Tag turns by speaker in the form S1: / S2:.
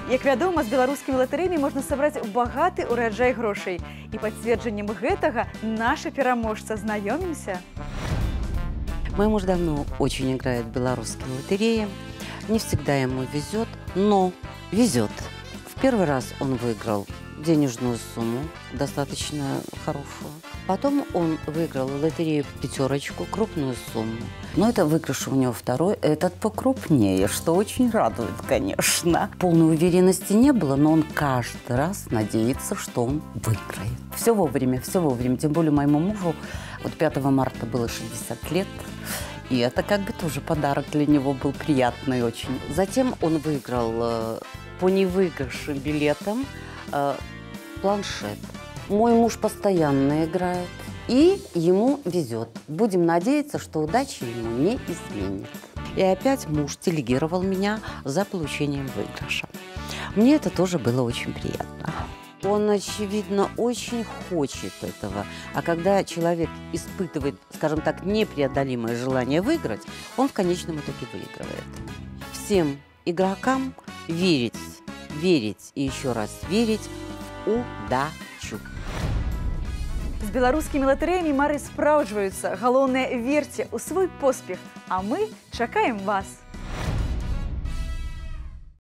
S1: Як вядома, з беларускімі латарэямі можна сабраць багаты ураджай грошай. І пацверджаннем гэтага наша пераможца. Знаёмимся.
S2: Мой муж давно очень играет в белорусские лотереи. Не всегда ему везет, но везет. В первый раз он выиграл денежную сумму, достаточно хорошую. Потом он выиграл в лотерею пятерочку, крупную сумму. Но это выигрыш у него второй, этот покрупнее, что очень радует, конечно. Полной уверенности не было, но он каждый раз надеется, что он выиграет. Все вовремя, тем более моему мужу вот 5 марта было 60 лет. И это как бы тоже подарок для него был приятный очень. Затем он выиграл по невыигрышным билетам планшет. Мой муж постоянно играет, и ему везет. Будем надеяться, что удача ему не изменит. И опять муж делегировал меня за получением выигрыша. Мне это тоже было очень приятно. Он, очевидно, очень хочет этого. А когда человек испытывает, скажем так, непреодолимое желание выиграть, он в конечном итоге выигрывает. Всем игрокам верить и еще раз верить в удачу.
S1: З беларускімі латарэямі мары спраўджваюцца. Галоўнае, верце ў свой поспех. А мы чакаем вас.